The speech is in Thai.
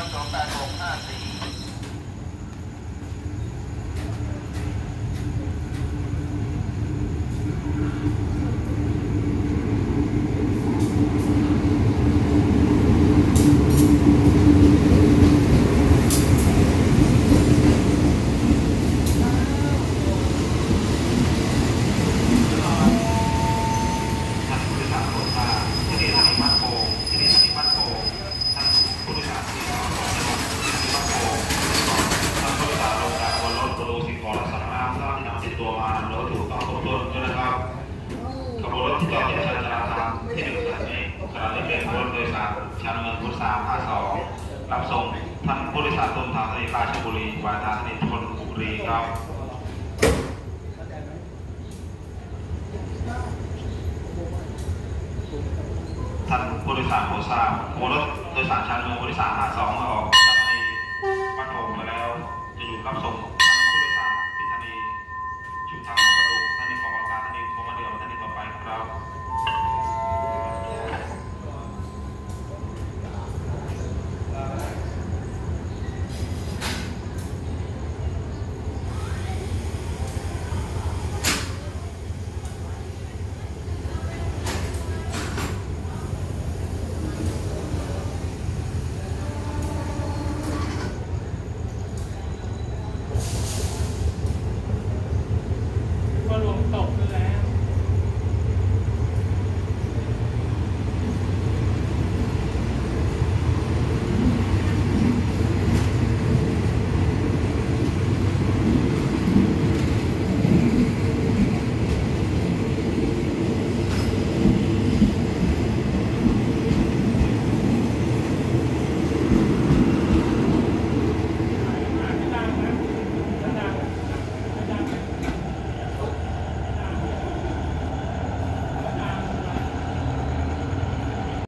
ตัวมารถถูกต้องครบถ้วนด้วยนะครับขบวนรถที่จอดที่ชั้นจราจรที่1ขณะนี้เป็นรถโดยสารชั้นเมืองพุทธ352รับส่งท่านผู้โดยสารต้นทางสถานีราชบุรีปลายทางสถานีธนบุรีครับท่านผู้โดยสารโปรดทราบขบวนรถโดยสารชั้นเมืองพุทธ352ออกจากสถานีบ้านโป่งมาแล้วจะหยุดรับส่ง